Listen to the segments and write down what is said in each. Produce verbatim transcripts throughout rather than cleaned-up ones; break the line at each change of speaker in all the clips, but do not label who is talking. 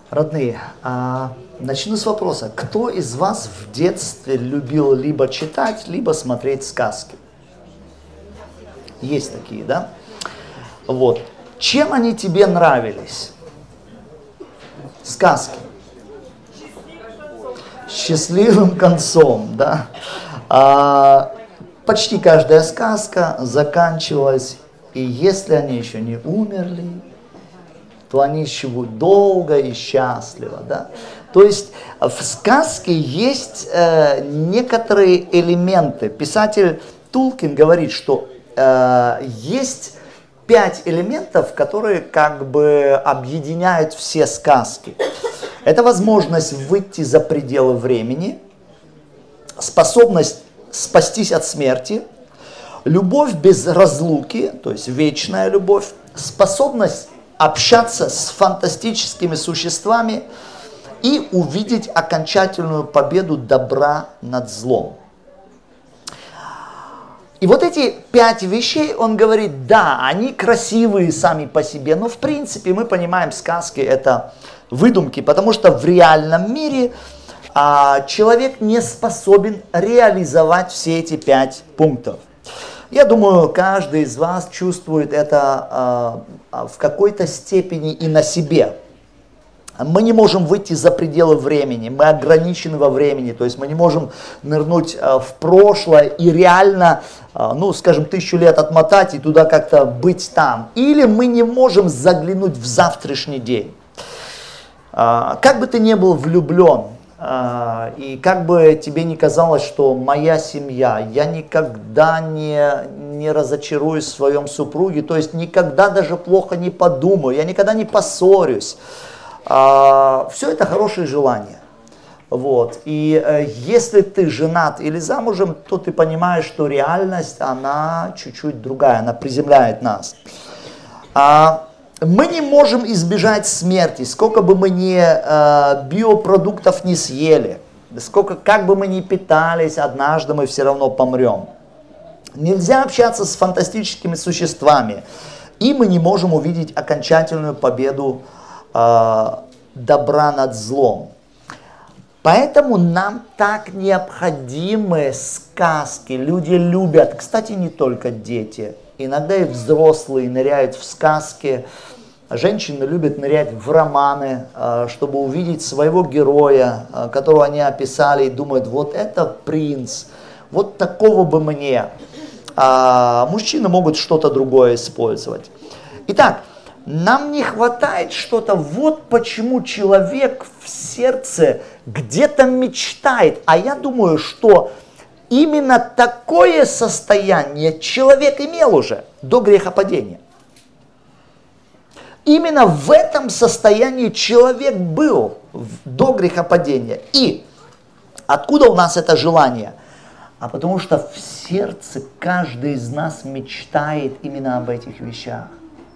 Родные, а, начну с вопроса. Кто из вас в детстве любил либо читать, либо смотреть сказки? Есть такие, да? Вот. Чем они тебе нравились? Сказки. Счастливым концом, да? А, почти каждая сказка заканчивалась, и если они еще не умерли, то они живут долго и счастливо, да? То есть в сказке есть э, некоторые элементы. Писатель Толкин говорит, что э, есть пять элементов, которые как бы объединяют все сказки. Это возможность выйти за пределы времени, способность спастись от смерти, любовь без разлуки, то есть вечная любовь, способность общаться с фантастическими существами и увидеть окончательную победу добра над злом. И вот эти пять вещей, он говорит, да, они красивые сами по себе, но в принципе мы понимаем, сказки это выдумки, потому что в реальном мире а, человек не способен реализовать все эти пять пунктов. Я думаю, каждый из вас чувствует это э, в какой-то степени и на себе. Мы не можем выйти за пределы времени, мы ограничены во времени, то есть мы не можем нырнуть э, в прошлое и реально, э, ну, скажем, тысячу лет отмотать и туда как-то быть там. Или мы не можем заглянуть в завтрашний день. Э, как бы ты ни был влюблен, и как бы тебе ни казалось, что моя семья, я никогда не, не разочаруюсь в своем супруге, то есть никогда даже плохо не подумаю, я никогда не поссорюсь. Все это хорошие желания. Вот. И если ты женат или замужем, то ты понимаешь, что реальность, она чуть-чуть другая, она приземляет нас. Мы не можем избежать смерти, сколько бы мы ни э, биопродуктов не съели, сколько, как бы мы ни питались, однажды мы все равно помрем. Нельзя общаться с фантастическими существами, и мы не можем увидеть окончательную победу э, добра над злом. Поэтому нам так необходимы сказки, люди любят, кстати, не только дети. Иногда и взрослые ныряют в сказки, женщины любят нырять в романы, чтобы увидеть своего героя, которого они описали, и думают, вот это принц, вот такого бы мне. А мужчины могут что-то другое использовать. Итак, нам не хватает что-то, вот почему человек в сердце где-то мечтает, а я думаю, что именно такое состояние человек имел уже до грехопадения. Именно в этом состоянии человек был до грехопадения. И откуда у нас это желание? А потому что в сердце каждый из нас мечтает именно об этих вещах.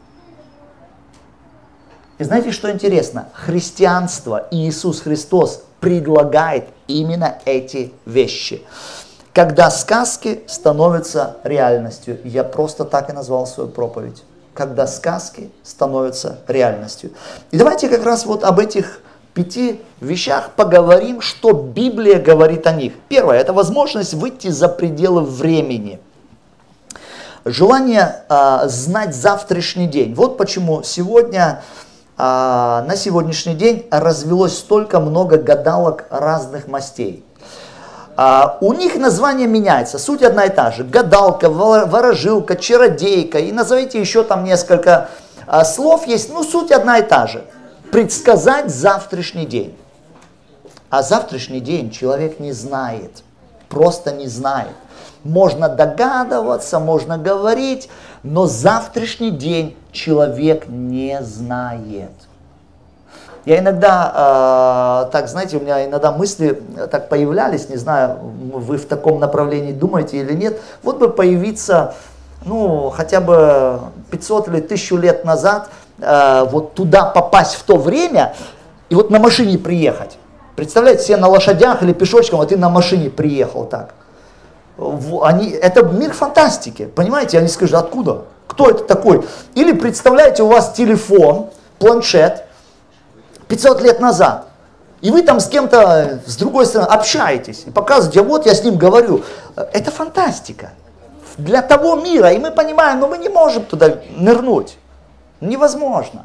И знаете, что интересно? Христианство и Иисус Христос предлагает именно эти вещи. Когда сказки становятся реальностью. Я просто так и назвал свою проповедь. Когда сказки становятся реальностью. И давайте как раз вот об этих пяти вещах поговорим, что Библия говорит о них. Первое, это возможность выйти за пределы времени. Желание э, знать завтрашний день. Вот почему сегодня, э, на сегодняшний день развелось столько много гадалок разных мастей. Uh, у них название меняется, суть одна и та же. Гадалка, ворожилка, чародейка, и назовите еще там несколько uh, слов есть, но суть одна и та же. Предсказать завтрашний день. А завтрашний день человек не знает, просто не знает. Можно догадываться, можно говорить, но завтрашний день человек не знает. Я иногда, э, так знаете, у меня иногда мысли так появлялись, не знаю, вы в таком направлении думаете или нет, вот бы появиться, ну, хотя бы пятьсот или тысячу лет назад, э, вот туда попасть в то время, и вот на машине приехать. Представляете, все на лошадях или пешочком, а ты на машине приехал так. Они, это мир фантастики, понимаете, они скажут, откуда, кто это такой? Или представляете, у вас телефон, планшет, пятьсот лет назад. И вы там с кем-то с другой стороны общаетесь и показываете, вот я с ним говорю. Это фантастика. Для того мира. И мы понимаем, но мы не можем туда нырнуть. Невозможно.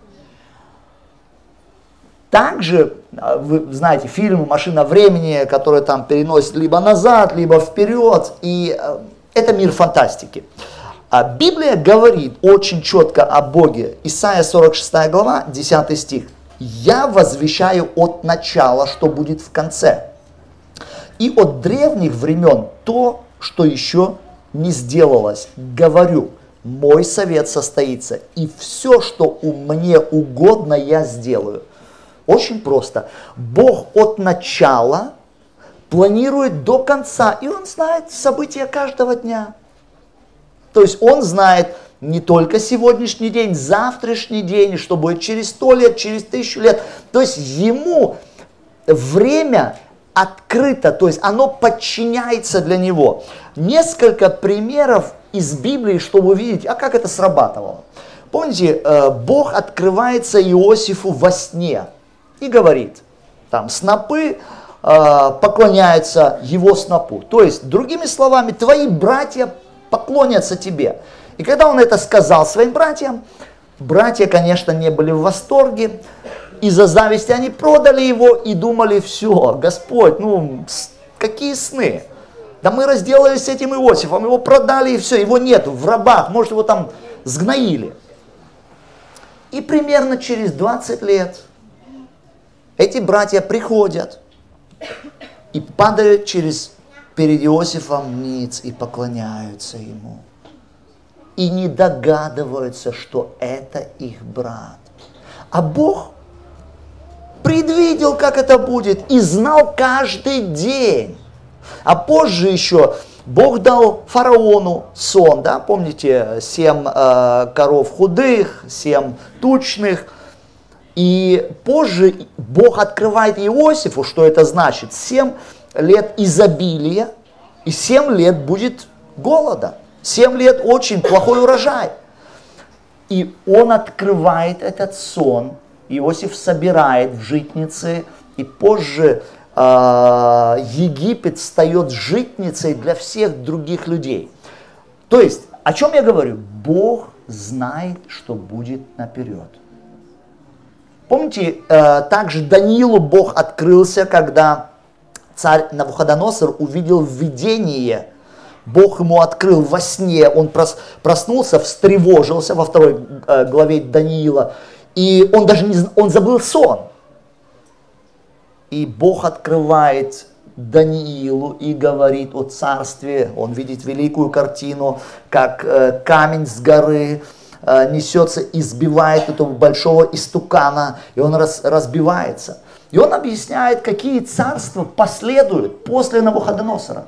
Также, вы знаете, фильмы «Машина времени», которые там переносят либо назад, либо вперед. И это мир фантастики. А Библия говорит очень четко о Боге. Исайя сорок шестая глава, десятый стих. «Я возвещаю от начала, что будет в конце, и от древних времен то, что еще не сделалось. Говорю, мой совет состоится, и все, что мне угодно, я сделаю». Очень просто. Бог от начала планирует до конца, и Он знает события каждого дня. То есть Он знает не только сегодняшний день, завтрашний день, что будет через сто лет, через тысячу лет. То есть Ему время открыто, то есть оно подчиняется для Него. Несколько примеров из Библии, чтобы увидеть, а как это срабатывало. Помните, Бог открывается Иосифу во сне и говорит, там снопы поклоняются его снопу. То есть, другими словами, твои братья поклонятся тебе. И когда он это сказал своим братьям, братья, конечно, не были в восторге. Из-за зависти они продали его и думали, все, Господь, ну, какие сны. Да мы разделались с этим Иосифом, его продали и все, его нету в рабах, может его там сгноили. И примерно через двадцать лет эти братья приходят и падают через, перед Иосифом ниц и поклоняются ему. И не догадываются, что это их брат. А Бог предвидел, как это будет, и знал каждый день. А позже еще Бог дал фараону сон, да, помните, семь э, коров худых, семь тучных. И позже Бог открывает Иосифу, что это значит, семь лет изобилия и семь лет будет голода. семь лет очень плохой урожай. И он открывает этот сон, Иосиф собирает в житницы, и позже э, Египет стает житницей для всех других людей. То есть, о чем я говорю? Бог знает, что будет наперед. Помните, э, также Даниилу Бог открылся, когда царь Навуходоносор увидел видение. Бог ему открыл во сне, он прос, проснулся, встревожился во второй э, главе Даниила, и он даже не, он забыл сон. И Бог открывает Даниилу и говорит о царстве, он видит великую картину, как э, камень с горы э, несется и сбивает этого большого истукана, и он раз, разбивается. И он объясняет, какие царства последуют после Навуходоносора.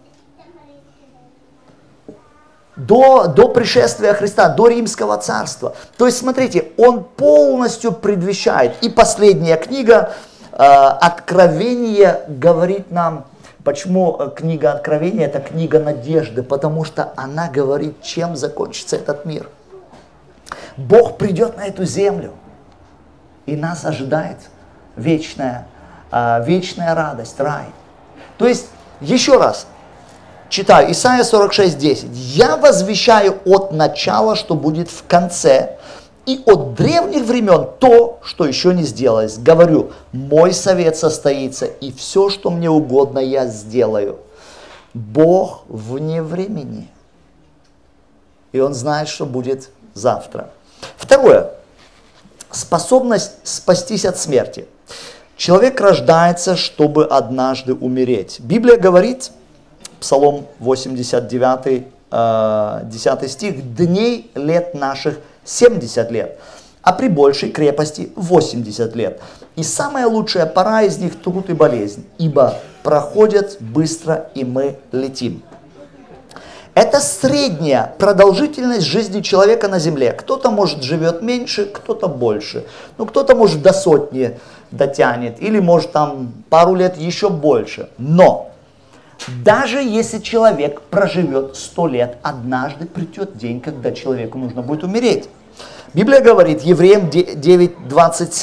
До, до пришествия Христа, до Римского царства. То есть, смотрите, он полностью предвещает. И последняя книга, э, Откровение, говорит нам, почему книга Откровения, это книга надежды, потому что она говорит, чем закончится этот мир. Бог придет на эту землю, и нас ожидает вечная, э, вечная радость, рай. То есть, еще раз, читаю, Исайя сорок шесть десять. «Я возвещаю от начала, что будет в конце, и от древних времен то, что еще не сделалось. Говорю, мой совет состоится, и все, что мне угодно, я сделаю». Бог вне времени. И Он знает, что будет завтра. Второе. Способность спастись от смерти. Человек рождается, чтобы однажды умереть. Библия говорит, Псалом восемьдесят девять, десятый стих, «Дней лет наших семьдесят лет, а при большей крепости восемьдесят лет. И самая лучшая пора из них труд и болезнь, ибо проходят быстро, и мы летим». Это средняя продолжительность жизни человека на земле. Кто-то, может, живет меньше, кто-то больше. Ну, кто-то, может, до сотни дотянет, или, может, там пару лет еще больше. Но даже если человек проживет сто лет, однажды придет день, когда человеку нужно будет умереть. Библия говорит, Евреям девять двадцать семь,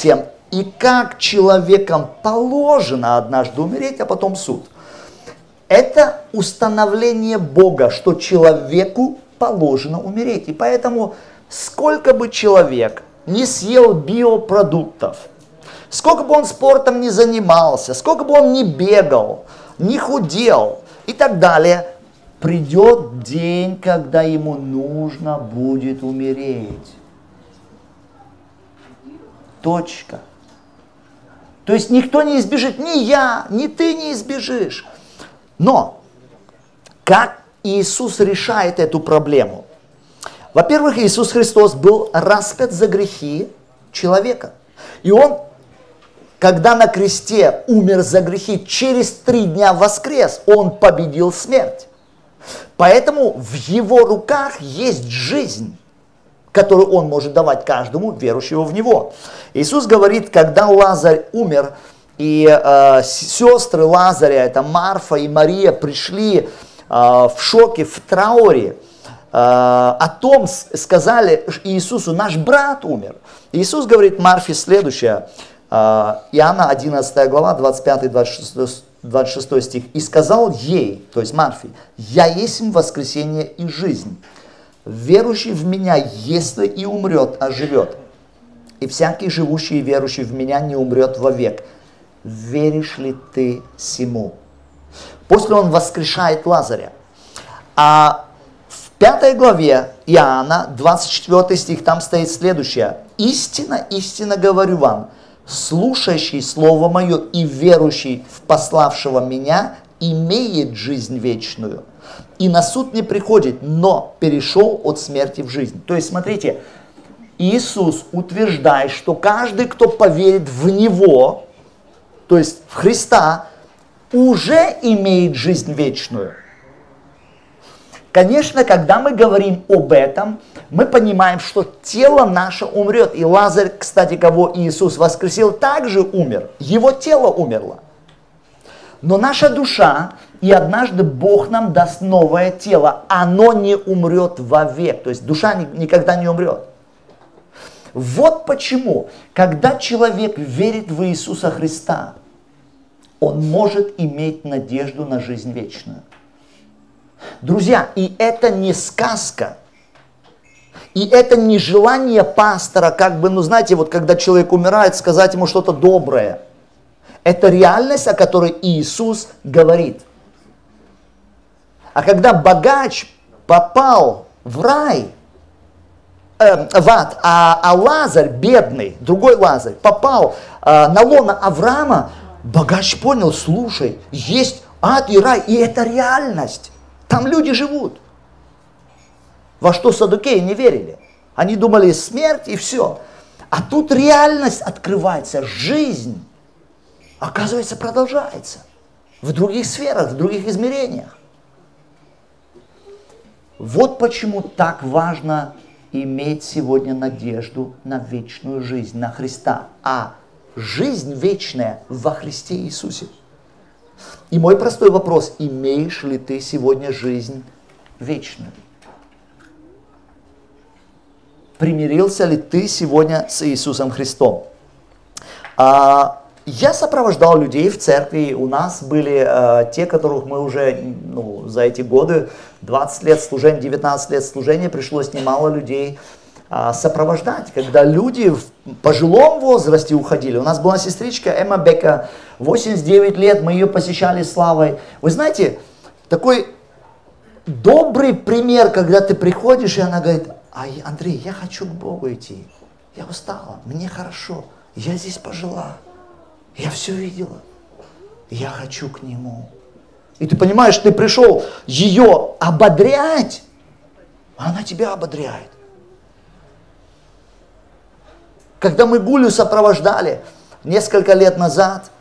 и как человекам положено однажды умереть, а потом суд. Это установление Бога, что человеку положено умереть. И поэтому, сколько бы человек не съел биопродуктов, сколько бы он спортом не занимался, сколько бы он не бегал, не худел и так далее, придет день, когда ему нужно будет умереть. Точка. То есть никто не избежит, ни я, ни ты не избежишь. Но как Иисус решает эту проблему? Во-первых, Иисус Христос был распят за грехи человека. И Он, когда на кресте умер за грехи, через три дня воскрес, Он победил смерть. Поэтому в Его руках есть жизнь, которую Он может давать каждому верующему в Него. Иисус говорит, когда Лазарь умер, и э, сестры Лазаря, это Марфа и Мария, пришли э, в шоке, в трауре, э, о том сказали Иисусу, наш брат умер. Иисус говорит Марфе следующее, э, Иоанна одиннадцатая глава, двадцать пятый двадцать шестой стих. «И сказал ей», то есть Марфе, «Я есть воскресение и жизнь. Верующий в меня, если и умрет, а живет. И всякий живущий и верующий в меня не умрет вовек. Веришь ли ты сему?» После он воскрешает Лазаря. А в пятой главе Иоанна, двадцать четвёртый стих, там стоит следующее. «Истинно, истинно говорю вам, слушающий слово мое и верующий в пославшего меня имеет жизнь вечную. И на суд не приходит, но перешел от смерти в жизнь». То есть, смотрите, Иисус утверждает, что каждый, кто поверит в Него, то есть в Христа, уже имеет жизнь вечную. Конечно, когда мы говорим об этом, мы понимаем, что тело наше умрет. И Лазарь, кстати, кого Иисус воскресил, также умер. Его тело умерло. Но наша душа, и однажды Бог нам даст новое тело, оно не умрет вовек. То есть душа никогда не умрет. Вот почему, когда человек верит в Иисуса Христа, он может иметь надежду на жизнь вечную. Друзья, и это не сказка. И это не желание пастора, как бы, ну знаете, вот когда человек умирает, сказать ему что-то доброе. Это реальность, о которой Иисус говорит. А когда богач попал в рай, э, в ад, а, а Лазарь, бедный, другой Лазарь, попал э, на лоно Авраама, богач понял, слушай, есть ад и рай, и это реальность. Там люди живут. Во что саддукеи не верили. Они думали, смерть и все. А тут реальность открывается, жизнь, оказывается, продолжается. В других сферах, в других измерениях. Вот почему так важно иметь сегодня надежду на вечную жизнь, на Христа. А жизнь вечная во Христе Иисусе. И мой простой вопрос, имеешь ли ты сегодня жизнь вечную? Примирился ли ты сегодня с Иисусом Христом? А, я сопровождал людей в церкви. У нас были а, те, которых мы уже ну, за эти годы, двадцать лет служения, девятнадцать лет служения, пришлось немало людей а, сопровождать. Когда люди в пожилом возрасте уходили. У нас была сестричка Эмма Бека, восемьдесят девять лет, мы ее посещали славой. Вы знаете, такой добрый пример, когда ты приходишь, и она говорит: а Андрей, я хочу к Богу идти. Я устала, мне хорошо, я здесь пожила, я все видела, я хочу к Нему. И ты понимаешь, ты пришел ее ободрять, а она тебя ободряет. Когда мы Гулю сопровождали несколько лет назад,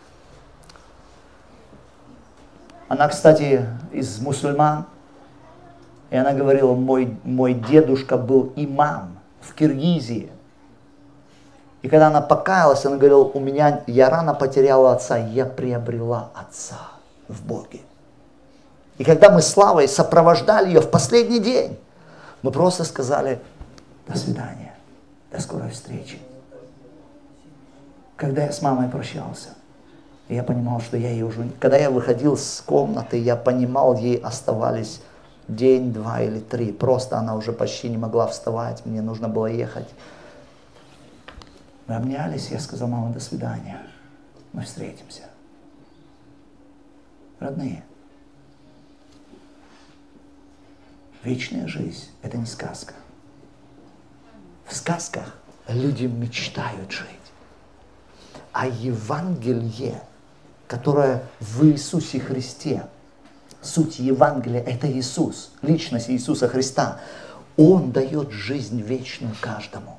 она, кстати, из мусульман, и она говорила, мой, мой дедушка был имам в Киргизии. И когда она покаялась, она говорила, у меня, я рано потеряла отца, я приобрела отца в Боге. И когда мы с Славой сопровождали ее в последний день, мы просто сказали, до свидания, до скорой встречи. когда я с мамой прощался, я понимал, что я ей уже... Когда я выходил с комнаты, я понимал, ей оставались день, два или три. Просто она уже почти не могла вставать, мне нужно было ехать. Мы обнялись, я сказал: мама, до свидания, мы встретимся. Родные, вечная жизнь – это не сказка. В сказках люди мечтают жить. А Евангелие, которое в Иисусе Христе, суть Евангелия – это Иисус, личность Иисуса Христа. Он дает жизнь вечную каждому.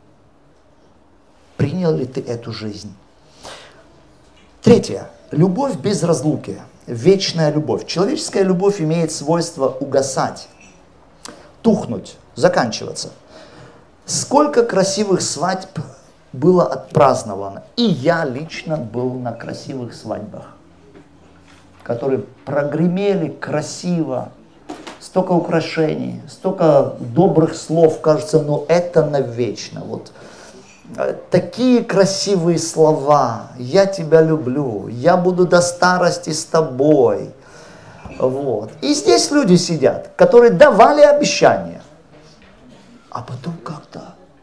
Принял ли ты эту жизнь? Третье. Любовь без разлуки. Вечная любовь. Человеческая любовь имеет свойство угасать, тухнуть, заканчиваться. Сколько красивых свадьб было отпраздновано. И я лично был на красивых свадьбах, которые прогремели красиво. Столько украшений, столько добрых слов, кажется, но это навечно. Вот такие красивые слова: я тебя люблю, я буду до старости с тобой. Вот. И здесь люди сидят, которые давали обещания, а потом как-то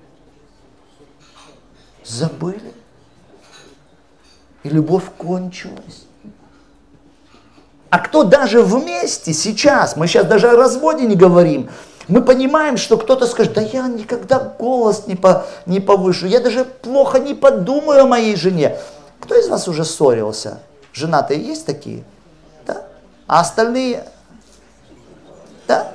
забыли, и любовь кончилась. А кто даже вместе сейчас, мы сейчас даже о разводе не говорим, мы понимаем, что кто-то скажет: да я никогда голос не, по, не повышу, я даже плохо не подумаю о моей жене. Кто из вас уже ссорился? Женатые есть такие? Да? А остальные? Да?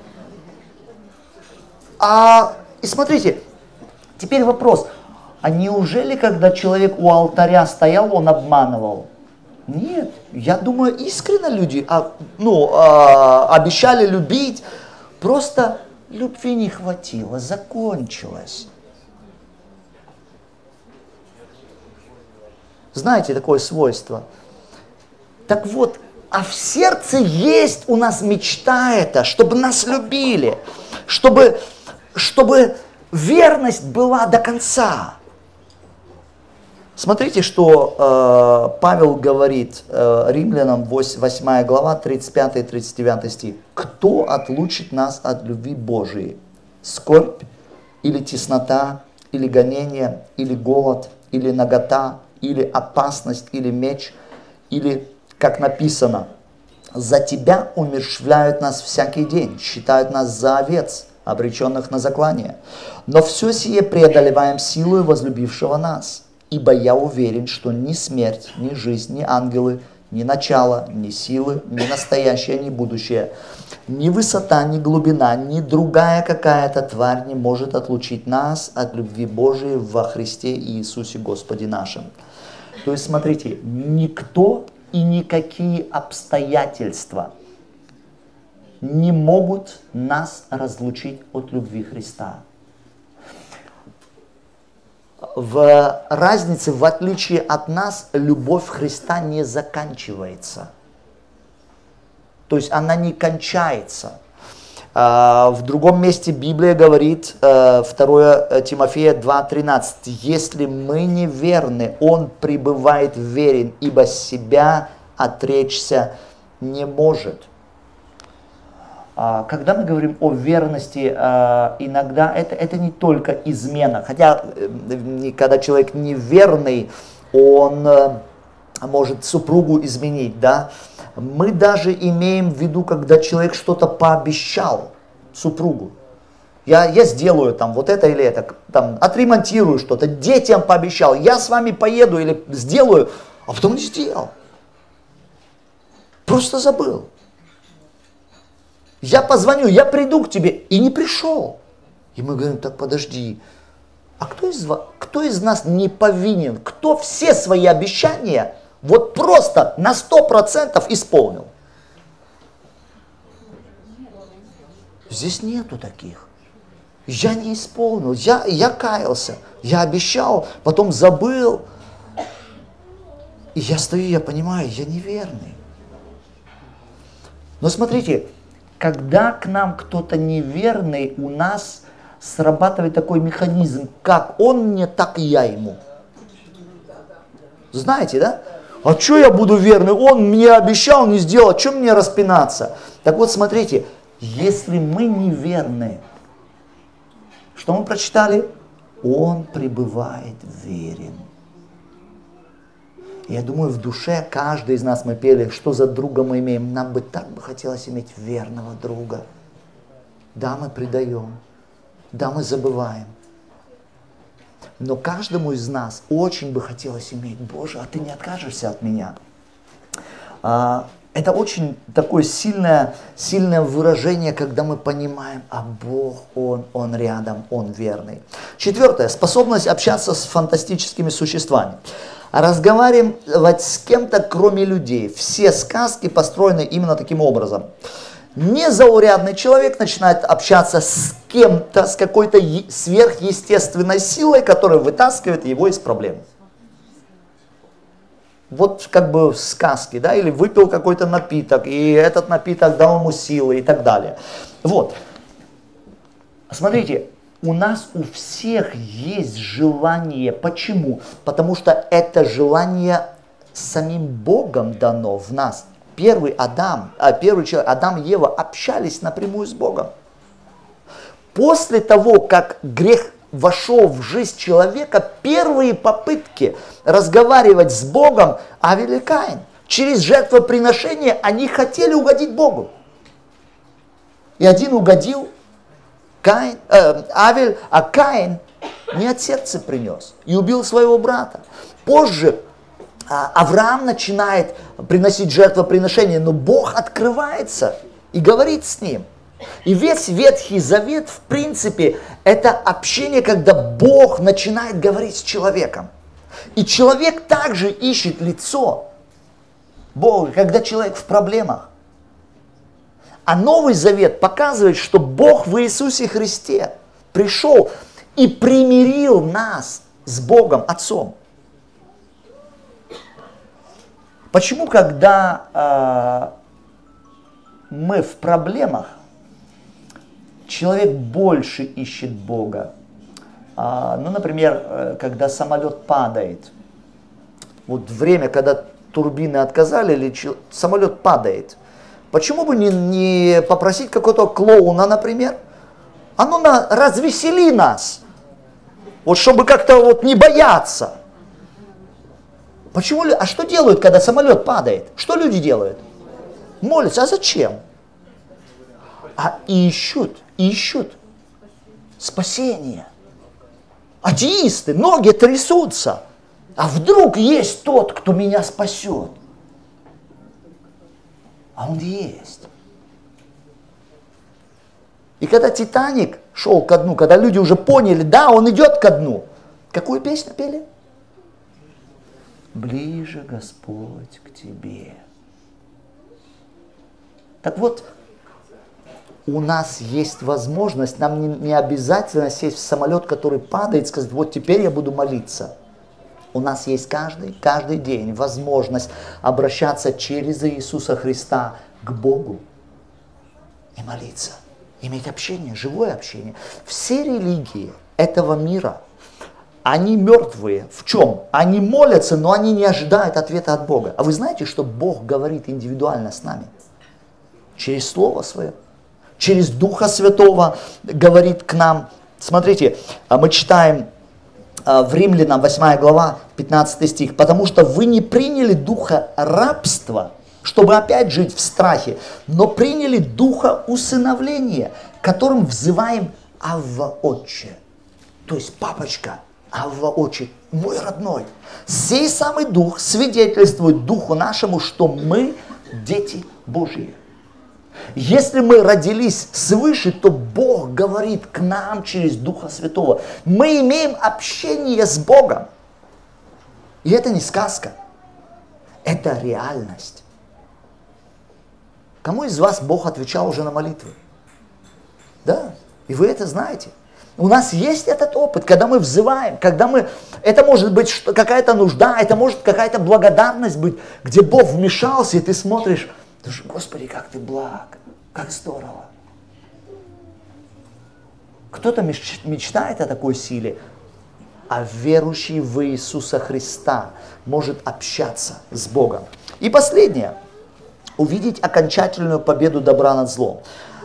А, и смотрите, теперь вопрос. А неужели, когда человек у алтаря стоял, он обманывал? Нет, я думаю, искренне люди а, ну, а, обещали любить, просто любви не хватило, закончилось. Знаете такое свойство? Так вот, а в сердце есть у нас мечта эта, чтобы нас любили, чтобы, чтобы верность была до конца. Смотрите, что э, Павел говорит э, Римлянам, восьмая глава, тридцать пятый тридцать девятый стих. «Кто отлучит нас от любви Божией? Скорбь, или теснота, или гонение, или голод, или нагота, или опасность, или меч, или, как написано, за тебя умерщвляют нас всякий день, считают нас за овец, обреченных на заклание. Но все сие преодолеваем силой возлюбившего нас. Ибо я уверен, что ни смерть, ни жизнь, ни ангелы, ни начало, ни силы, ни настоящее, ни будущее, ни высота, ни глубина, ни другая какая-то тварь не может отлучить нас от любви Божией во Христе Иисусе Господе нашим». То есть, смотрите, никто и никакие обстоятельства не могут нас разлучить от любви Христа. В разнице, в отличие от нас, любовь Христа не заканчивается. То есть она не кончается. В другом месте Библия говорит, второе Тимофея два тринадцать, «Если мы неверны, Он пребывает верен, ибо себя отречься не может». Когда мы говорим о верности, иногда это, это не только измена. Хотя, когда человек неверный, он может супругу изменить, да. Мы даже имеем в виду, когда человек что-то пообещал супругу. Я, я сделаю там вот это или это, там, отремонтирую что-то, детям пообещал, я с вами поеду или сделаю, а потом не сделал. Просто забыл. Я позвоню, я приду к тебе, и не пришел. И мы говорим: так подожди, а кто из вас, кто из нас не повинен? Кто все свои обещания вот просто на сто процентов исполнил? Здесь нету таких. Я не исполнил, я, я каялся, я обещал, потом забыл. И я стою, я понимаю, я неверный. Но смотрите, когда к нам кто-то неверный, у нас срабатывает такой механизм, как он мне, так и я ему. Знаете, да? А что я буду верный? Он мне обещал, не сделал, что мне распинаться? Так вот, смотрите, если мы неверны, что мы прочитали? Он пребывает верен. Я думаю, в душе каждый из нас, мы пели, что за друга мы имеем. Нам бы так бы хотелось иметь верного друга. Да, мы предаем. Да, мы забываем. Но каждому из нас очень бы хотелось иметь, Боже, а ты не откажешься от меня. А, это очень такое сильное, сильное выражение, когда мы понимаем, а Бог, Он, Он рядом, Он верный. Четвертое. Способность общаться с фантастическими существами. Разговаривать с кем-то, кроме людей. Все сказки построены именно таким образом. Незаурядный человек начинает общаться с кем-то, с какой-то сверхъестественной силой, которая вытаскивает его из проблем. Вот как бы в сказке, да, или выпил какой-то напиток, и этот напиток дал ему силы и так далее. Вот. Смотрите, у нас у всех есть желание. Почему? Потому что это желание самим Богом дано в нас. Первый Адам, а первый человек, Адам и Ева общались напрямую с Богом. После того, как грех вошел в жизнь человека, первые попытки разговаривать с Богом Авель и Каин. Через жертвоприношение они хотели угодить Богу. И один угодил, Каин, э, Авель, а Каин не от сердца принес и убил своего брата. Позже Авраам начинает приносить жертвоприношение, но Бог открывается и говорит с ним. И весь Ветхий Завет, в принципе, это общение, когда Бог начинает говорить с человеком. И человек также ищет лицо Бога, когда человек в проблемах. А Новый Завет показывает, что Бог в Иисусе Христе пришел и примирил нас с Богом Отцом. Почему, когда э, мы в проблемах, человек больше ищет Бога? Э, ну, например, э, когда самолет падает. Вот время, когда турбины отказали, или ч... самолет падает. Почему бы не, не попросить какого-то клоуна, например? А ну на, развесели нас. Вот чтобы как-то вот не бояться. Почему? А что делают, когда самолет падает? Что люди делают? Молятся. А зачем? А ищут, ищут спасение. Атеисты, ноги трясутся. А вдруг есть тот, кто меня спасет? А он есть. И когда Титаник шел ко дну, когда люди уже поняли, да, он идет ко дну, какую песню пели? Ближе, Господь, к Тебе. Так вот, у нас есть возможность, нам не, не обязательно сесть в самолет, который падает, и сказать, вот теперь я буду молиться. У нас есть каждый, каждый день возможность обращаться через Иисуса Христа к Богу и молиться, иметь общение, живое общение. Все религии этого мира, они мертвые. В чем? Они молятся, но они не ожидают ответа от Бога. А вы знаете, что Бог говорит индивидуально с нами? Через Слово Свое, через Духа Святого говорит к нам. Смотрите, мы читаем в Римлянам восьмая глава, пятнадцатый стих. «Потому что вы не приняли духа рабства, чтобы опять жить в страхе, но приняли духа усыновления, которым взываем Авва Отче». То есть, папочка, Авва Отче, мой родной. Сей самый дух свидетельствует духу нашему, что мы дети Божьи. Если мы родились свыше, то Бог говорит к нам через Духа Святого. Мы имеем общение с Богом. И это не сказка, это реальность. Кому из вас Бог отвечал уже на молитвы? Да, и вы это знаете. У нас есть этот опыт, когда мы взываем, когда мы... Это может быть какая-то нужда, это может какая-то благодарность быть, где Бог вмешался, и ты смотришь, Господи, как ты благ, как здорово. Кто-то мечтает о такой силе, а верующий в Иисуса Христа может общаться с Богом. И последнее. Увидеть окончательную победу добра над злом.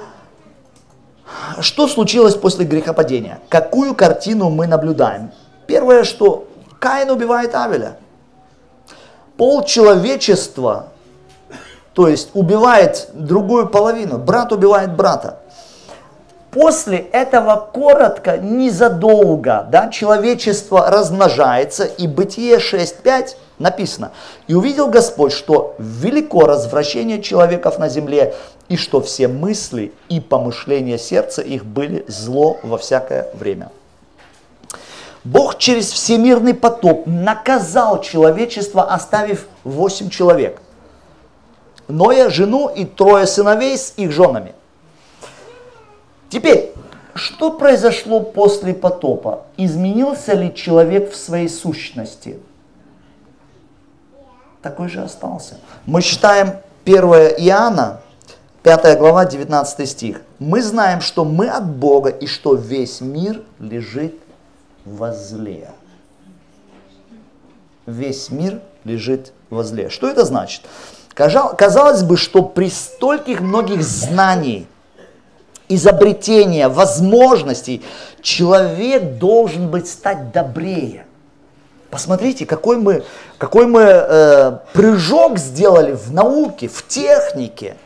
Что случилось после грехопадения? Какую картину мы наблюдаем? Первое, что Каин убивает Авеля. Пол человечества, то есть убивает другую половину, брат убивает брата. После этого коротко, незадолго, да, человечество размножается, и Бытие шесть пять написано: «И увидел Господь, что велико развращение человеков на земле, и что все мысли и помышления сердца их были зло во всякое время». Бог через всемирный потоп наказал человечество, оставив восемь человек. Ноя, жену и трое сыновей с их женами. Теперь, что произошло после потопа? Изменился ли человек в своей сущности? Такой же остался. Мы читаем первое Иоанна, пятая глава, девятнадцатый стих. «Мы знаем, что мы от Бога, и что весь мир лежит во зле». Весь мир лежит во зле. Что это значит? Казалось бы, что при стольких многих знаний, изобретения, возможностей, человек должен быть стать добрее. Посмотрите, какой мы, какой мы э, прыжок сделали в науке, в технике.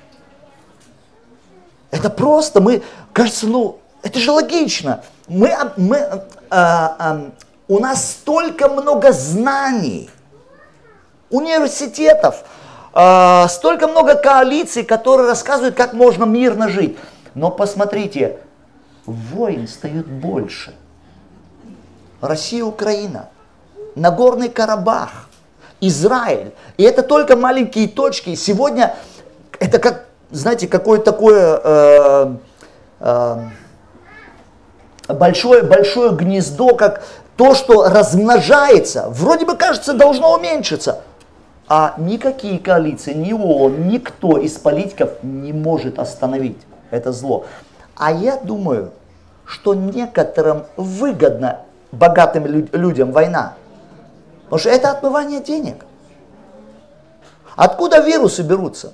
Это просто, мы, кажется, ну, это же логично. Мы, мы, э, э, у нас столько много знаний, университетов, э, столько много коалиций, которые рассказывают, как можно мирно жить. Но посмотрите, войн стает больше. Россия, Украина, Нагорный Карабах, Израиль. И это только маленькие точки. Сегодня это как, знаете, какое-то такое э, э, большое, большое гнездо, как то, что размножается. Вроде бы, кажется, должно уменьшиться. А никакие коалиции, ни ООН, никто из политиков не может остановить это зло. А я думаю, что некоторым выгодно, богатым людям, война. Потому что это отмывание денег. Откуда вирусы берутся?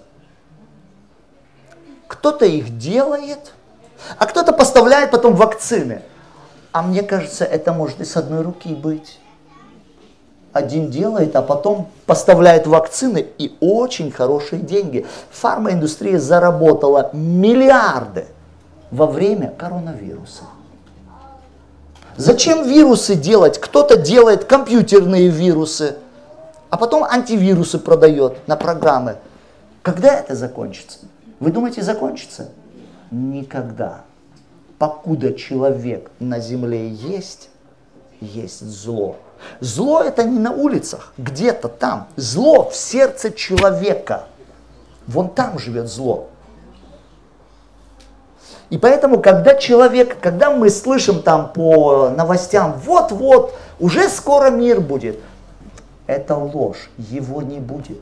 Кто-то их делает, а кто-то поставляет потом вакцины. А мне кажется, это может и с одной руки быть. Один делает, а потом поставляет вакцины и очень хорошие деньги. Фармаиндустрия заработала миллиарды во время коронавируса. Зачем вирусы делать? Кто-то делает компьютерные вирусы, а потом антивирусы продает на программы. Когда это закончится? Вы думаете, закончится? Никогда. Покуда человек на земле есть, есть зло. Зло это не на улицах, где-то там. Зло в сердце человека. Вон там живет зло. И поэтому, когда человек, когда мы слышим там по новостям, вот-вот, уже скоро мир будет, это ложь, его не будет.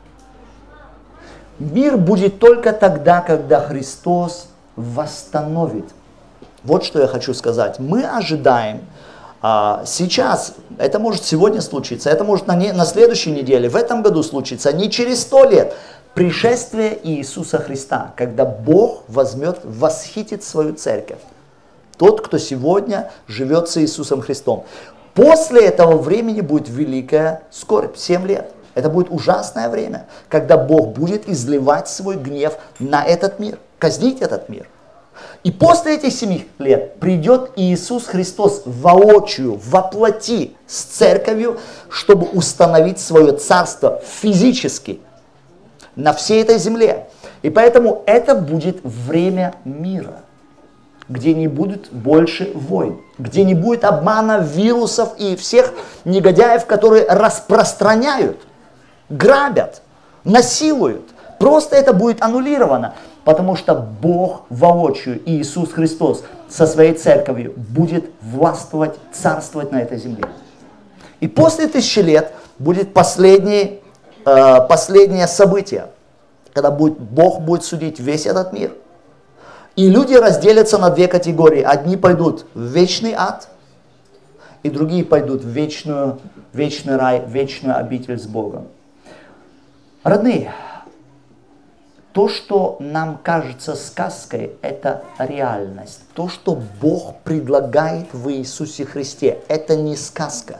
Мир будет только тогда, когда Христос восстановит. Вот что я хочу сказать. Мы ожидаем, а, сейчас, это может сегодня случиться, это может на, не, на следующей неделе, в этом году случиться, не через сто лет. Пришествие Иисуса Христа, когда Бог возьмет, восхитит свою церковь. Тот, кто сегодня живет с Иисусом Христом. После этого времени будет великая скорбь, семь лет. Это будет ужасное время, когда Бог будет изливать свой гнев на этот мир, казнить этот мир. И после этих семи лет придет Иисус Христос воочию, воплоти с церковью, чтобы установить свое царство физически на всей этой земле. И поэтому это будет время мира, где не будет больше войн, где не будет обмана, вирусов и всех негодяев, которые распространяют, грабят, насилуют. Просто это будет аннулировано, потому что Бог воочию, Иисус Христос со своей церковью будет властвовать, царствовать на этой земле. И после тысячи лет будет последний, э, последнее событие, когда будет, Бог будет судить весь этот мир. И люди разделятся на две категории. Одни пойдут в вечный ад, и другие пойдут в вечную, вечный рай, в вечную обитель с Богом. Родные, то, что нам кажется сказкой, это реальность. То, что Бог предлагает в Иисусе Христе, это не сказка.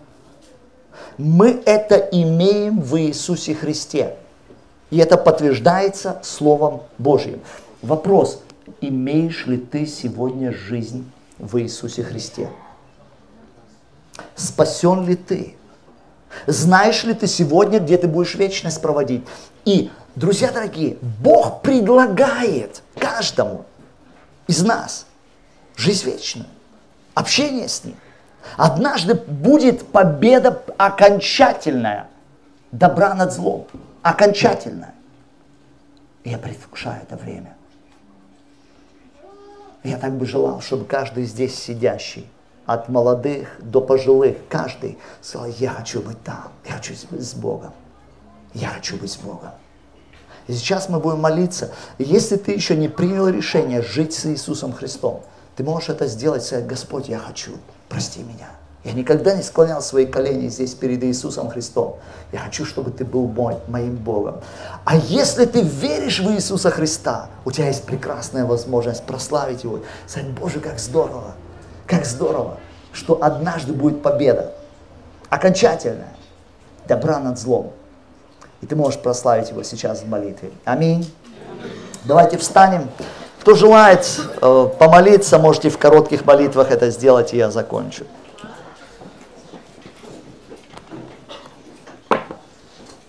Мы это имеем в Иисусе Христе. И это подтверждается Словом Божьим. Вопрос, имеешь ли ты сегодня жизнь в Иисусе Христе? Спасен ли ты? Знаешь ли ты сегодня, где ты будешь вечность проводить? И, друзья дорогие, Бог предлагает каждому из нас жизнь вечную, общение с Ним. Однажды будет победа окончательная, добра над злом, окончательная. И я предвкушаю это время. Я так бы желал, чтобы каждый здесь сидящий, от молодых до пожилых, каждый сказал, я хочу быть там, я хочу быть с Богом, я хочу быть с Богом. И сейчас мы будем молиться. И если ты еще не принял решение жить с Иисусом Христом, ты можешь это сделать, сказать, Господь, я хочу, прости меня. Я никогда не склонял свои колени здесь перед Иисусом Христом. Я хочу, чтобы ты был мой, моим Богом. А если ты веришь в Иисуса Христа, у тебя есть прекрасная возможность прославить Его. Сказать, Боже, как здорово, как здорово, что однажды будет победа, окончательная, добра над злом. И ты можешь прославить Его сейчас в молитве. Аминь. Давайте встанем. Кто желает э, помолиться, можете в коротких молитвах это сделать, и я закончу.